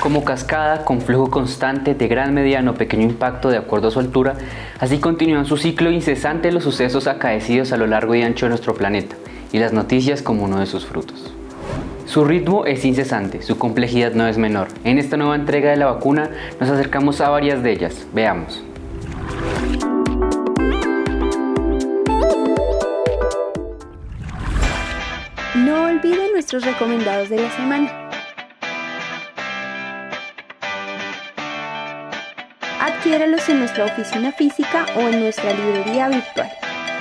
como cascada con flujo constante de gran, mediano o pequeño impacto de acuerdo a su altura, así continúan su ciclo incesante los sucesos acaecidos a lo largo y ancho de nuestro planeta, y las noticias como uno de sus frutos. Su ritmo es incesante, su complejidad no es menor. En esta nueva entrega de la vacuna nos acercamos a varias de ellas. Veamos. No olviden nuestros recomendados de la semana. Adquiéralos en nuestra oficina física o en nuestra librería virtual.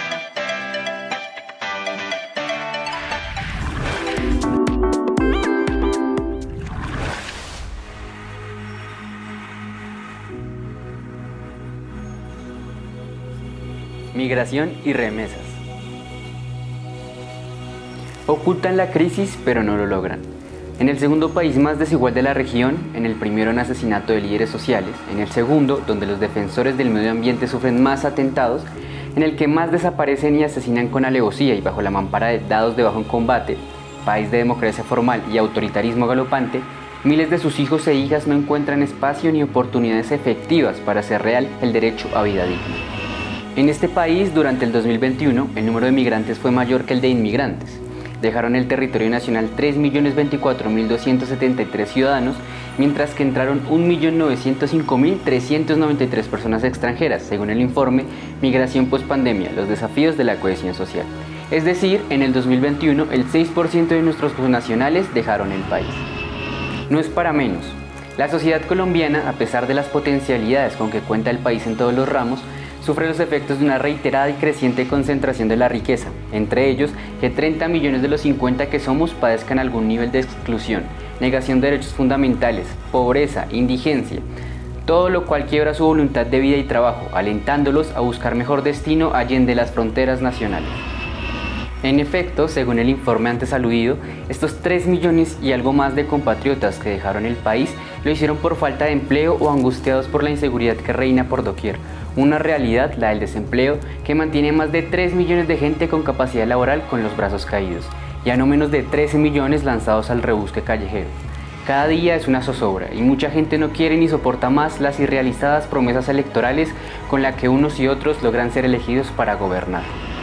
Migración y remesas. Ocultan la crisis, pero no lo logran. En el segundo país más desigual de la región, en el primero en asesinato de líderes sociales, en el segundo, donde los defensores del medio ambiente sufren más atentados, en el que más desaparecen y asesinan con alevosía y bajo la mampara de dados de bajo en combate, país de democracia formal y autoritarismo galopante, miles de sus hijos e hijas no encuentran espacio ni oportunidades efectivas para hacer real el derecho a vida digna. En este país, durante el 2021, el número de migrantes fue mayor que el de inmigrantes. Dejaron el territorio nacional 3.024.273 ciudadanos, mientras que entraron 1.905.393 personas extranjeras, según el informe Migración post-pandemia, los desafíos de la cohesión social. Es decir, en el 2021, el 6% de nuestros connacionales dejaron el país. No es para menos. La sociedad colombiana, a pesar de las potencialidades con que cuenta el país en todos los ramos, sufre los efectos de una reiterada y creciente concentración de la riqueza, entre ellos que 30 millones de los 50 que somos padezcan algún nivel de exclusión, negación de derechos fundamentales, pobreza, indigencia, todo lo cual quiebra su voluntad de vida y trabajo, alentándolos a buscar mejor destino allende las fronteras nacionales. En efecto, según el informe antes aludido, estos 3 millones y algo más de compatriotas que dejaron el país lo hicieron por falta de empleo o angustiados por la inseguridad que reina por doquier. Una realidad, la del desempleo, que mantiene más de 3 millones de gente con capacidad laboral con los brazos caídos, ya no menos de 13 millones lanzados al rebusque callejero. Cada día es una zozobra y mucha gente no quiere ni soporta más las irrealizadas promesas electorales con las que unos y otros logran ser elegidos para gobernar.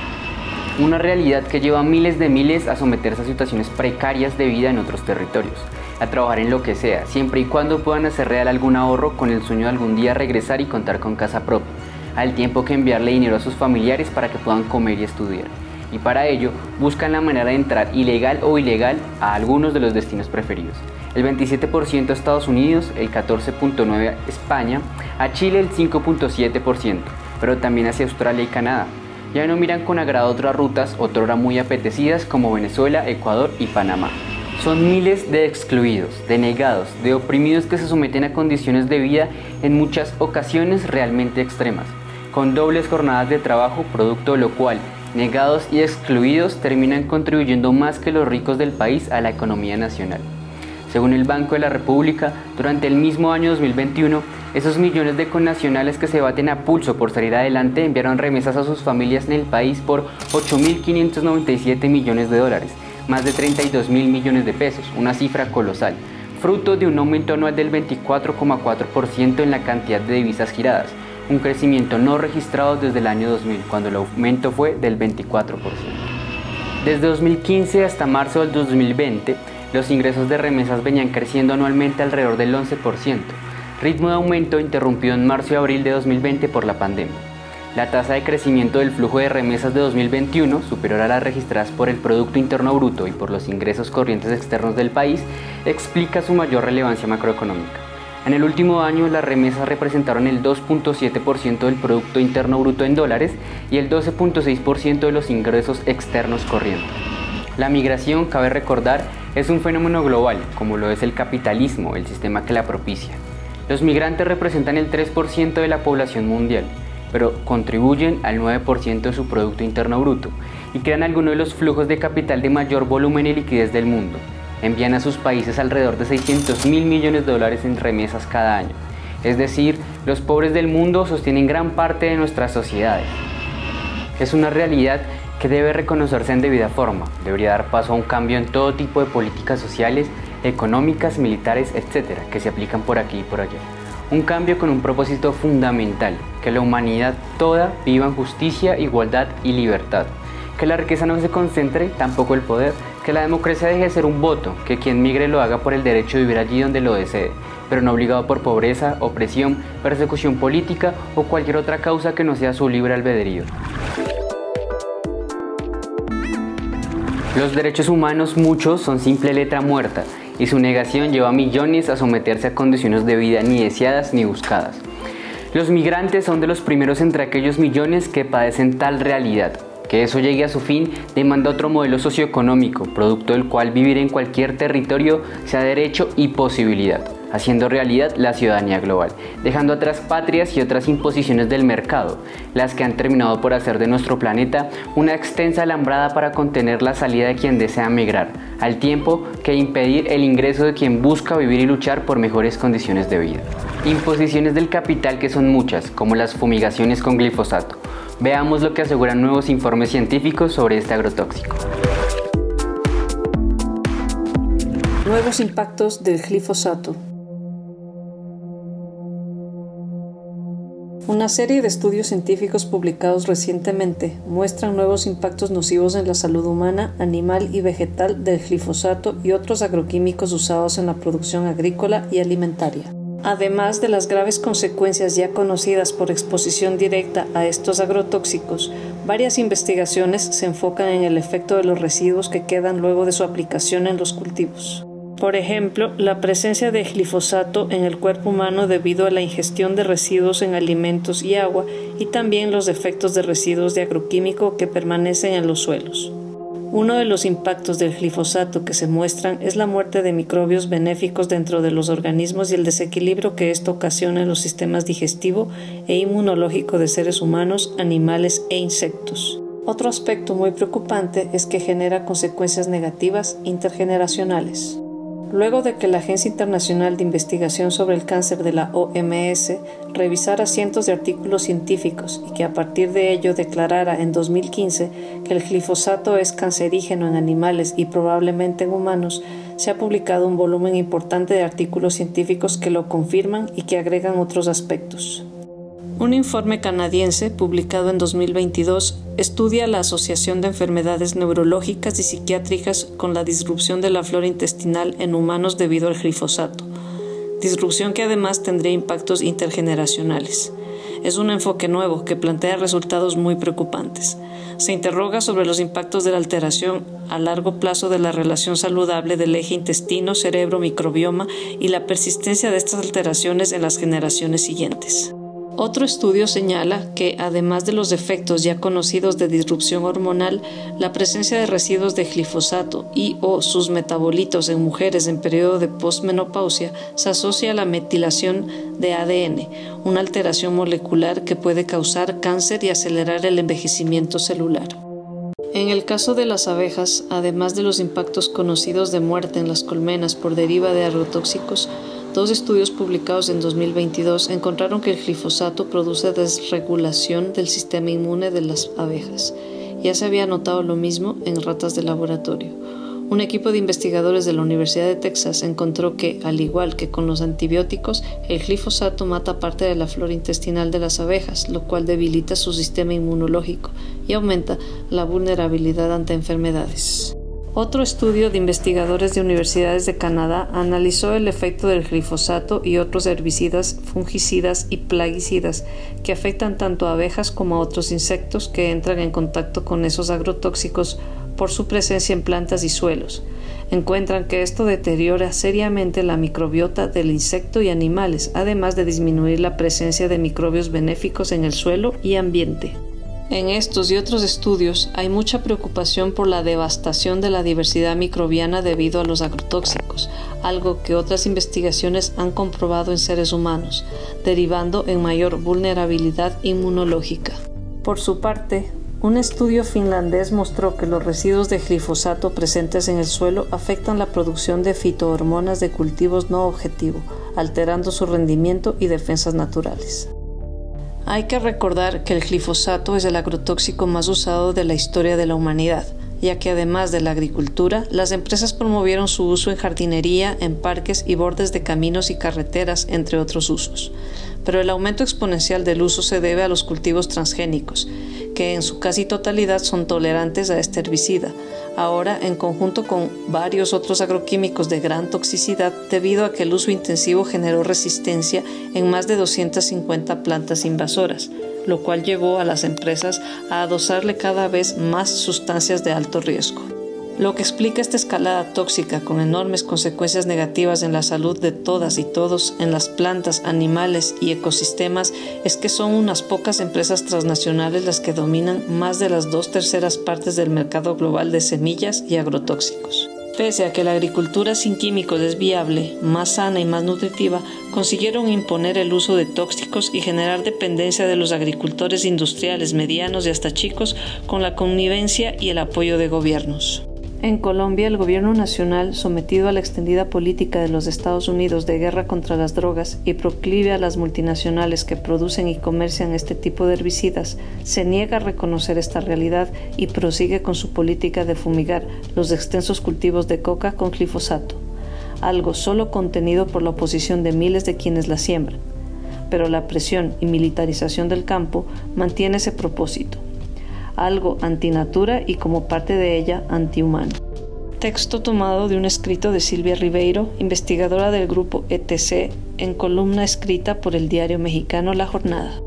Una realidad que lleva a miles a someterse a situaciones precarias de vida en otros territorios, a trabajar en lo que sea, siempre y cuando puedan hacer real algún ahorro con el sueño de algún día regresar y contar con casa propia, al tiempo que enviarle dinero a sus familiares para que puedan comer y estudiar. Y para ello, buscan la manera de entrar ilegal o ilegal a algunos de los destinos preferidos. El 27% a Estados Unidos, el 14.9% a España, a Chile el 5.7%, pero también hacia Australia y Canadá. Ya no miran con agrado otras rutas, otrora muy apetecidas como Venezuela, Ecuador y Panamá. Son miles de excluidos, de negados, de oprimidos que se someten a condiciones de vida en muchas ocasiones realmente extremas, con dobles jornadas de trabajo, producto de lo cual negados y excluidos terminan contribuyendo más que los ricos del país a la economía nacional. Según el Banco de la República, durante el mismo año 2021, esos millones de connacionales que se baten a pulso por salir adelante enviaron remesas a sus familias en el país por 8.597 millones de dólares, más de 32.000 millones de pesos, una cifra colosal, fruto de un aumento anual del 24,4% en la cantidad de divisas giradas, un crecimiento no registrado desde el año 2000, cuando el aumento fue del 24%. Desde 2015 hasta marzo del 2020, los ingresos de remesas venían creciendo anualmente alrededor del 11%, ritmo de aumento interrumpido en marzo y abril de 2020 por la pandemia. La tasa de crecimiento del flujo de remesas de 2021, superior a las registradas por el Producto Interno Bruto y por los ingresos corrientes externos del país, explica su mayor relevancia macroeconómica. En el último año, las remesas representaron el 2.7% del Producto Interno Bruto en dólares y el 12.6% de los ingresos externos corrientes. La migración, cabe recordar, es un fenómeno global, como lo es el capitalismo, el sistema que la propicia. Los migrantes representan el 3% de la población mundial, pero contribuyen al 9% de su Producto Interno Bruto y crean algunos de los flujos de capital de mayor volumen y liquidez del mundo. Envían a sus países alrededor de 600.000 millones de dólares en remesas cada año. Es decir, los pobres del mundo sostienen gran parte de nuestras sociedades. Es una realidad que debe reconocerse en debida forma, debería dar paso a un cambio en todo tipo de políticas sociales económicas, militares, etc., que se aplican por aquí y por allá. Un cambio con un propósito fundamental, que la humanidad toda viva en justicia, igualdad y libertad. Que la riqueza no se concentre, tampoco el poder, que la democracia deje de ser un voto, que quien migre lo haga por el derecho de vivir allí donde lo desee, pero no obligado por pobreza, opresión, persecución política o cualquier otra causa que no sea su libre albedrío. Los derechos humanos, muchos, son simple letra muerta, y su negación lleva a millones a someterse a condiciones de vida ni deseadas ni buscadas. Los migrantes son de los primeros entre aquellos millones que padecen tal realidad. Que eso llegue a su fin demanda otro modelo socioeconómico, producto del cual vivir en cualquier territorio sea derecho y posibilidad, haciendo realidad la ciudadanía global, dejando atrás patrias y otras imposiciones del mercado, las que han terminado por hacer de nuestro planeta una extensa alambrada para contener la salida de quien desea migrar, al tiempo que impedir el ingreso de quien busca vivir y luchar por mejores condiciones de vida. Imposiciones del capital que son muchas, como las fumigaciones con glifosato. Veamos lo que aseguran nuevos informes científicos sobre este agrotóxico. Nuevos impactos del glifosato. Una serie de estudios científicos publicados recientemente muestran nuevos impactos nocivos en la salud humana, animal y vegetal del glifosato y otros agroquímicos usados en la producción agrícola y alimentaria. Además de las graves consecuencias ya conocidas por exposición directa a estos agrotóxicos, varias investigaciones se enfocan en el efecto de los residuos que quedan luego de su aplicación en los cultivos. Por ejemplo, la presencia de glifosato en el cuerpo humano debido a la ingestión de residuos en alimentos y agua, y también los efectos de residuos de agroquímico que permanecen en los suelos. Uno de los impactos del glifosato que se muestran es la muerte de microbios benéficos dentro de los organismos y el desequilibrio que esto ocasiona en los sistemas digestivo e inmunológico de seres humanos, animales e insectos. Otro aspecto muy preocupante es que genera consecuencias negativas intergeneracionales. Luego de que la Agencia Internacional de Investigación sobre el Cáncer de la OMS revisara cientos de artículos científicos y que a partir de ello declarara en 2015 que el glifosato es cancerígeno en animales y probablemente en humanos, se ha publicado un volumen importante de artículos científicos que lo confirman y que agregan otros aspectos. Un informe canadiense, publicado en 2022, estudia la asociación de enfermedades neurológicas y psiquiátricas con la disrupción de la flora intestinal en humanos debido al glifosato, disrupción que además tendría impactos intergeneracionales. Es un enfoque nuevo que plantea resultados muy preocupantes. Se interroga sobre los impactos de la alteración a largo plazo de la relación saludable del eje intestino-cerebro-microbioma y la persistencia de estas alteraciones en las generaciones siguientes. Otro estudio señala que, además de los efectos ya conocidos de disrupción hormonal, la presencia de residuos de glifosato y o sus metabolitos en mujeres en periodo de posmenopausia se asocia a la metilación de ADN, una alteración molecular que puede causar cáncer y acelerar el envejecimiento celular. En el caso de las abejas, además de los impactos conocidos de muerte en las colmenas por deriva de agrotóxicos, dos estudios publicados en 2022 encontraron que el glifosato produce desregulación del sistema inmune de las abejas. Ya se había notado lo mismo en ratas de laboratorio. Un equipo de investigadores de la Universidad de Texas encontró que, al igual que con los antibióticos, el glifosato mata parte de la flora intestinal de las abejas, lo cual debilita su sistema inmunológico y aumenta la vulnerabilidad ante enfermedades. Otro estudio de investigadores de universidades de Canadá analizó el efecto del glifosato y otros herbicidas, fungicidas y plaguicidas que afectan tanto a abejas como a otros insectos que entran en contacto con esos agrotóxicos por su presencia en plantas y suelos. Encuentran que esto deteriora seriamente la microbiota del insecto y animales, además de disminuir la presencia de microbios benéficos en el suelo y ambiente. En estos y otros estudios hay mucha preocupación por la devastación de la diversidad microbiana debido a los agrotóxicos, algo que otras investigaciones han comprobado en seres humanos, derivando en mayor vulnerabilidad inmunológica. Por su parte, un estudio finlandés mostró que los residuos de glifosato presentes en el suelo afectan la producción de fitohormonas de cultivos no objetivo, alterando su rendimiento y defensas naturales. Hay que recordar que el glifosato es el agrotóxico más usado de la historia de la humanidad. ya que además de la agricultura, las empresas promovieron su uso en jardinería, en parques y bordes de caminos y carreteras, entre otros usos. Pero el aumento exponencial del uso se debe a los cultivos transgénicos, que en su casi totalidad son tolerantes a este herbicida, ahora en conjunto con varios otros agroquímicos de gran toxicidad debido a que el uso intensivo generó resistencia en más de 250 plantas invasoras, lo cual llevó a las empresas a adosarle cada vez más sustancias de alto riesgo. Lo que explica esta escalada tóxica con enormes consecuencias negativas en la salud de todas y todos, en las plantas, animales y ecosistemas, es que son unas pocas empresas transnacionales las que dominan más de las 2/3 partes del mercado global de semillas y agrotóxicos. Pese a que la agricultura sin químicos es viable, más sana y más nutritiva, consiguieron imponer el uso de tóxicos y generar dependencia de los agricultores industriales medianos y hasta chicos con la connivencia y el apoyo de gobiernos. En Colombia, el gobierno nacional, sometido a la extendida política de los Estados Unidos de guerra contra las drogas y proclive a las multinacionales que producen y comercian este tipo de herbicidas, se niega a reconocer esta realidad y prosigue con su política de fumigar los extensos cultivos de coca con glifosato, algo solo contenido por la oposición de miles de quienes la siembran. Pero la presión y militarización del campo mantiene ese propósito, algo antinatura y como parte de ella antihumano. Texto tomado de un escrito de Silvia Ribeiro, investigadora del grupo ETC, en columna escrita por el diario mexicano La Jornada.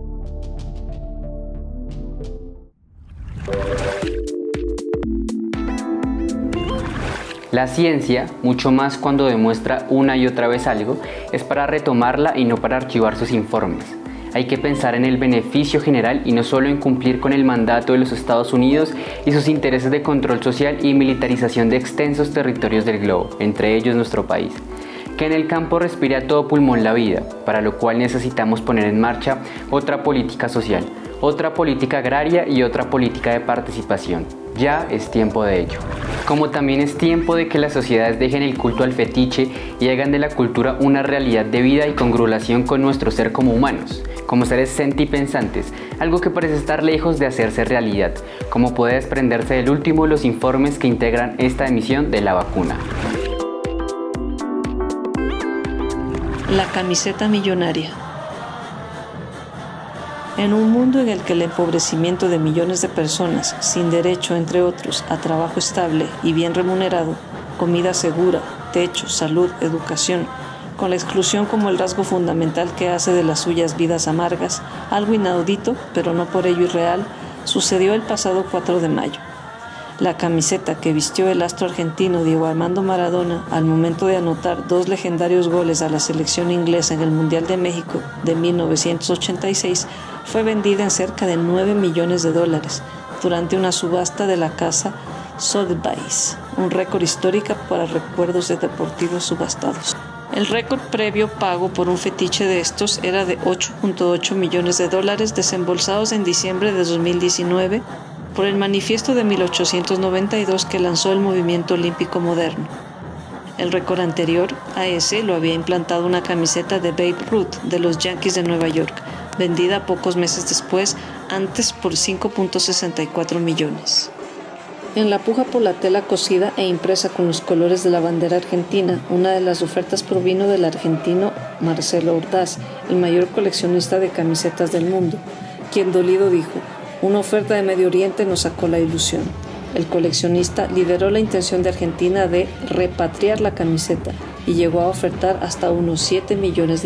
La ciencia, mucho más cuando demuestra una y otra vez algo, es para retomarla y no para archivar sus informes. Hay que pensar en el beneficio general y no solo en cumplir con el mandato de los Estados Unidos y sus intereses de control social y militarización de extensos territorios del globo, entre ellos nuestro país. Que en el campo respire a todo pulmón la vida, para lo cual necesitamos poner en marcha otra política social, otra política agraria y otra política de participación. Ya es tiempo de ello. Como también es tiempo de que las sociedades dejen el culto al fetiche y hagan de la cultura una realidad de vida y congruación con nuestro ser como humanos, como seres sentipensantes, algo que parece estar lejos de hacerse realidad, como puede desprenderse del último de los informes que integran esta emisión de la vacuna. La camiseta millonaria. En un mundo en el que el empobrecimiento de millones de personas, sin derecho, entre otros, a trabajo estable y bien remunerado, comida segura, techo, salud, educación, con la exclusión como el rasgo fundamental que hace de las suyas vidas amargas, algo inaudito, pero no por ello irreal, sucedió el pasado 4 de mayo. La camiseta que vistió el astro argentino Diego Armando Maradona al momento de anotar 2 legendarios goles a la selección inglesa en el Mundial de México de 1986 fue vendida en cerca de $9 millones durante una subasta de la casa Sotheby's, un récord histórico para recuerdos de deportivos subastados. El récord previo pago por un fetiche de estos era de $8.8 millones desembolsados en diciembre de 2019 por el manifiesto de 1892 que lanzó el movimiento olímpico moderno. El récord anterior a ese lo había implantado una camiseta de Babe Ruth de los Yankees de Nueva York, vendida pocos meses después, antes por $5.64 millones. En la puja por la tela cosida e impresa con los colores de la bandera argentina, una de las ofertas provino del argentino Marcelo Ordaz, el mayor coleccionista de camisetas del mundo, quien dolido dijo: "Una oferta de Medio Oriente nos sacó la ilusión". El coleccionista lideró la intención de Argentina de repatriar la camiseta y llegó a ofertar hasta unos $7 millones.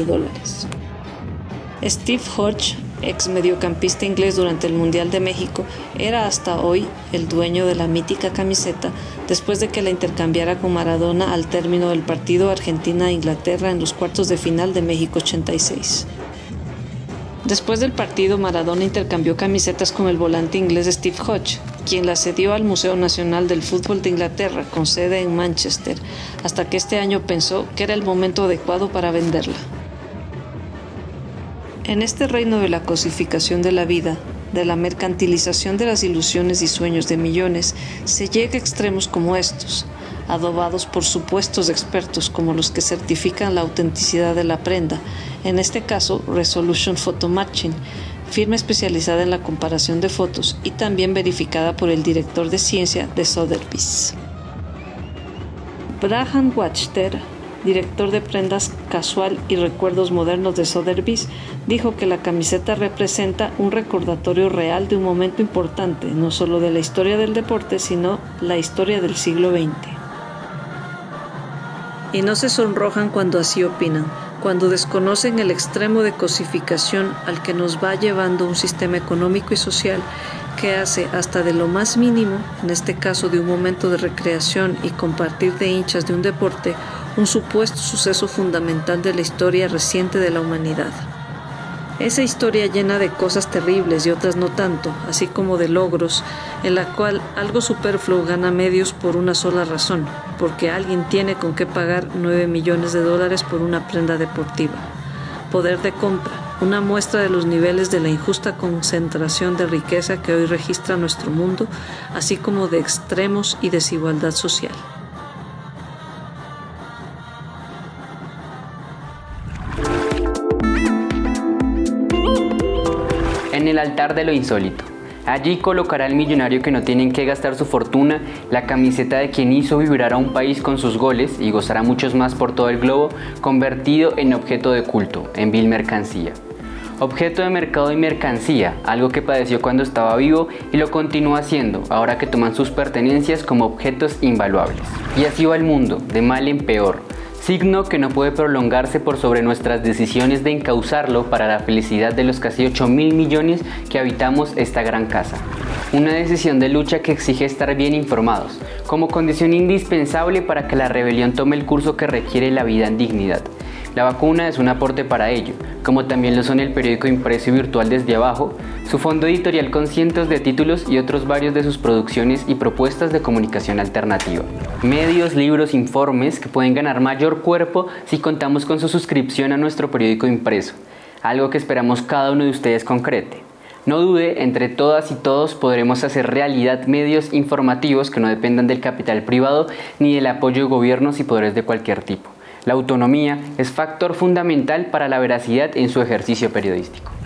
Steve Hodge, ex mediocampista inglés durante el Mundial de México, era hasta hoy el dueño de la mítica camiseta después de que la intercambiara con Maradona al término del partido Argentina-Inglaterra en los cuartos de final de México 86. Después del partido, Maradona intercambió camisetas con el volante inglés Steve Hodge, quien la cedió al Museo Nacional del Fútbol de Inglaterra, con sede en Manchester, hasta que este año pensó que era el momento adecuado para venderla. En este reino de la cosificación de la vida, de la mercantilización de las ilusiones y sueños de millones, se llega a extremos como estos, adobados por supuestos expertos como los que certifican la autenticidad de la prenda, en este caso Resolution Photo Matching, firma especializada en la comparación de fotos y también verificada por el director de ciencia de Sotheby's. Braham Wachter, director de prendas casual y recuerdos modernos de Sotheby's, dijo que la camiseta representa un recordatorio real de un momento importante, no solo de la historia del deporte, sino la historia del siglo XX. Y no se sonrojan cuando así opinan, cuando desconocen el extremo de cosificación al que nos va llevando un sistema económico y social que hace hasta de lo más mínimo, en este caso de un momento de recreación y compartir de hinchas de un deporte, un supuesto suceso fundamental de la historia reciente de la humanidad. Esa historia llena de cosas terribles y otras no tanto, así como de logros, en la cual algo superfluo gana medios por una sola razón, porque alguien tiene con qué pagar $9 millones por una prenda deportiva. Poder de compra, una muestra de los niveles de la injusta concentración de riqueza que hoy registra nuestro mundo, así como de extremos y desigualdad social. En el altar de lo insólito. Allí colocará el millonario que no tiene en qué gastar su fortuna la camiseta de quien hizo vibrar a un país con sus goles y gozará muchos más por todo el globo, convertido en objeto de culto, en vil mercancía. Objeto de mercado y mercancía, algo que padeció cuando estaba vivo y lo continúa haciendo, ahora que toman sus pertenencias como objetos invaluables. Y así va el mundo, de mal en peor. Signo que no puede prolongarse por sobre nuestras decisiones de encauzarlo para la felicidad de los casi 8.000 millones que habitamos esta gran casa. Una decisión de lucha que exige estar bien informados, como condición indispensable para que la rebelión tome el curso que requiere la vida en dignidad. La vacuna es un aporte para ello, como también lo son el periódico impreso y virtual Desde Abajo, su fondo editorial con cientos de títulos y otros varios de sus producciones y propuestas de comunicación alternativa. Medios, libros, informes que pueden ganar mayor cuerpo si contamos con su suscripción a nuestro periódico impreso, algo que esperamos cada uno de ustedes concrete. No dude, entre todas y todos podremos hacer realidad medios informativos que no dependan del capital privado ni del apoyo de gobiernos y poderes de cualquier tipo. La autonomía es factor fundamental para la veracidad en su ejercicio periodístico.